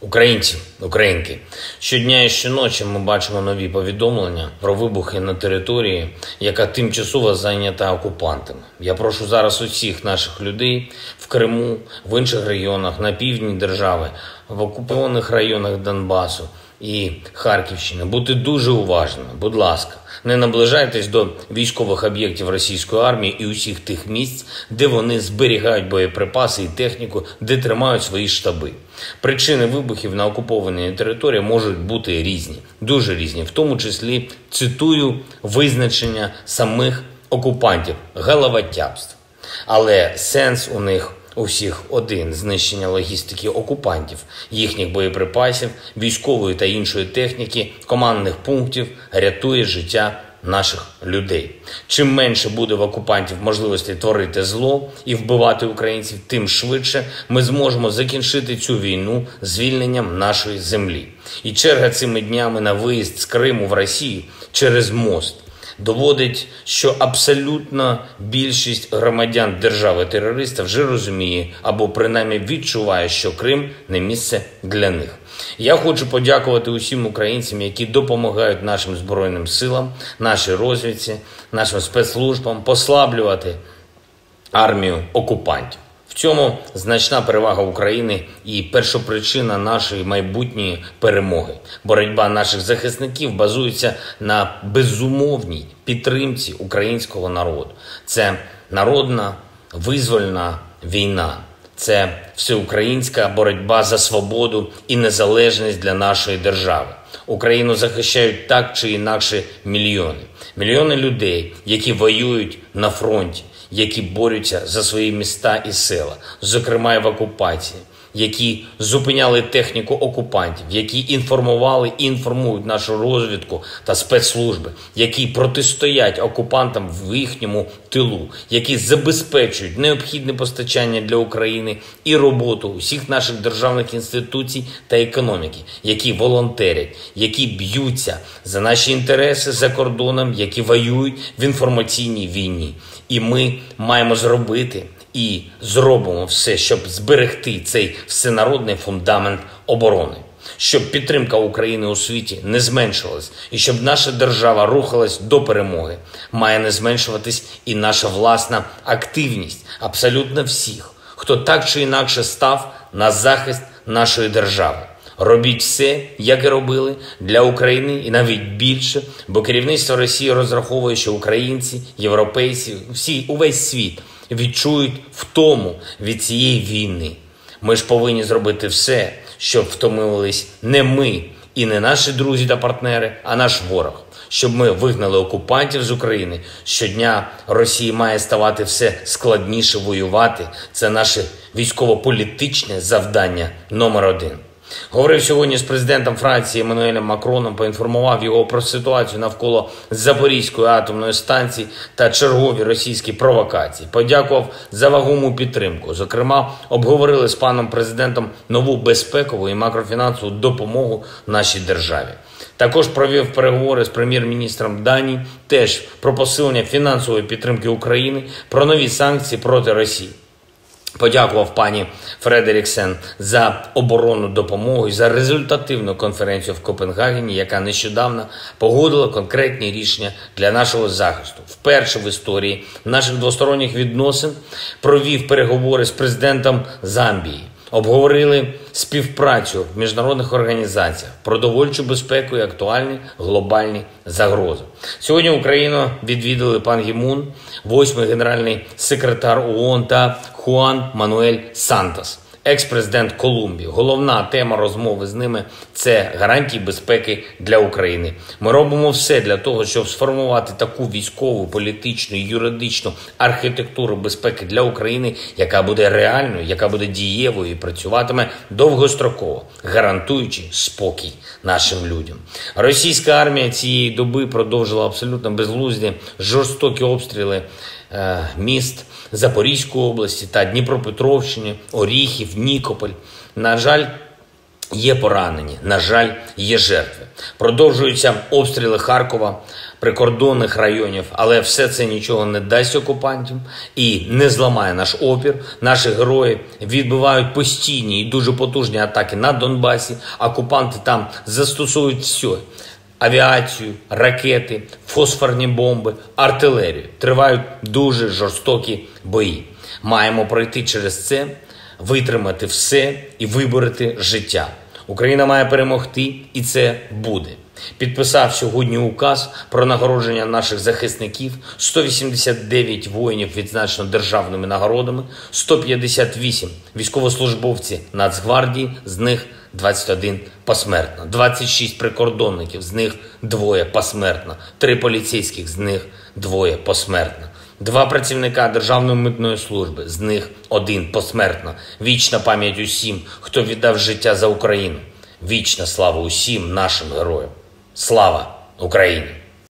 Українці, українки, щодня і щоночі ми бачимо нові повідомлення про вибухи на території, яка тимчасово зайнята окупантами. Я прошу зараз усіх наших людей в Криму, в інших регіонах, на півдні держави, в окупованих районах Донбасу і Харківщини бути дуже уважними. Будь ласка, не наближайтесь до військових об'єктів російської армії і усіх тих місць, де вони зберігають боєприпаси і техніку, де тримають свої штаби. Причини вибухів на окупованій території можуть бути різні, дуже різні, в тому числі, цитую, визначення самих окупантів – головотяпство. Але сенс у них у всіх один – знищення логістики окупантів, їхніх боєприпасів, військової та іншої техніки, командних пунктів рятує життя наших людей. Чим менше буде в окупантів можливості творити зло і вбивати українців, тим швидше ми зможемо закінчити цю війну звільненням нашої землі. І черга цими днями на виїзд з Криму в Росію через мост доводить, що абсолютна більшість громадян держави-терориста вже розуміє або принаймні відчуває, що Крим не місце для них. Я хочу подякувати усім українцям, які допомагають нашим Збройним силам, нашій розвідці, нашим спецслужбам послаблювати армію окупантів. В цьому значна перевага України і першопричина нашої майбутньої перемоги. Боротьба наших захисників базується на безумовній підтримці українського народу. Це народна визвольна війна. Це всеукраїнська боротьба за свободу і незалежність для нашої держави. Україну захищають так чи інакше мільйони. Мільйони людей, які воюють на фронті, які борються за свої міста і села, зокрема і в окупації, які зупиняли техніку окупантів, які інформували і інформують нашу розвідку та спецслужби, які протистоять окупантам в їхньому тилу, які забезпечують необхідне постачання для України і роботу усіх наших державних інституцій та економіки, які волонтерять, які б'ються за наші інтереси за кордоном, які воюють в інформаційній війні. І ми маємо зробити і зробимо все, щоб зберегти цей всенародний фундамент оборони. Щоб підтримка України у світі не зменшилась і щоб наша держава рухалась до перемоги, має не зменшуватись і наша власна активність абсолютно всіх, хто так чи інакше став на захист нашої держави. Робіть все, як і робили, для України і навіть більше, бо керівництво Росії розраховує, що українці, європейці, увесь світ відчують втому від цієї війни. Ми ж повинні зробити все, щоб втомились не ми і не наші друзі та партнери, а наш ворог. Щоб ми вигнали окупантів з України. Щодня Росії має ставати все складніше воювати. Це наше військово-політичне завдання номер один. Говорив сьогодні з президентом Франції Еммануелем Макроном, поінформував його про ситуацію навколо Запорізької атомної станції та чергові російські провокації. Подякував за вагому підтримку. Зокрема, обговорили з паном президентом нову безпекову і макрофінансову допомогу нашій державі. Також провів переговори з прем'єр-міністром Данії, теж про посилення фінансової підтримки України, про нові санкції проти Росії. Подякував пані Фредеріксен за оборонну допомогу і за результативну конференцію в Копенгагені, яка нещодавно погодила конкретні рішення для нашого захисту. Вперше в історії наших двосторонніх відносин провів переговори з президентом Замбії. Обговорили співпрацю в міжнародних організаціях, продовольчу безпеку і актуальні глобальні загрози. Сьогодні Україну відвідали пан Гі Мун, 8-й генеральний секретар ООН та Хуан Мануель Сантос, екс-президент Колумбії. Головна тема розмови з ними – це гарантії безпеки для України. Ми робимо все для того, щоб сформувати таку військову, політичну і юридичну архітектуру безпеки для України, яка буде реальною, яка буде дієвою і працюватиме довгостроково, гарантуючи спокій нашим людям. Російська армія цієї доби продовжила абсолютно безглузді, жорстокі обстріли міст Запорізької області та Дніпропетровщини, Оріхів, Нікополь. На жаль, Є поранені, на жаль, є жертви. Продовжуються обстріли Харкова, прикордонних районів, але все це нічого не дасть окупантам і не зламає наш опір. Наші герої відбивають постійні і дуже потужні атаки на Донбасі. Окупанти там застосують все. Авіацію, ракети, фосфорні бомби, артилерію. Тривають дуже жорстокі бої. Маємо пройти через це, витримати все і вибороти життя. Україна має перемогти, і це буде. Підписав сьогодні указ про нагородження наших захисників. 189 воїнів відзначено державними нагородами, 158 військовослужбовці Нацгвардії, з них 21 посмертно, 26 прикордонників, з них 2 посмертно, 3 поліцейських, з них 2 посмертно. 2 працівника Державної митної служби, з них 1 посмертно. Вічна пам'ять усім, хто віддав життя за Україну. Вічна слава усім нашим героям. Слава Україні!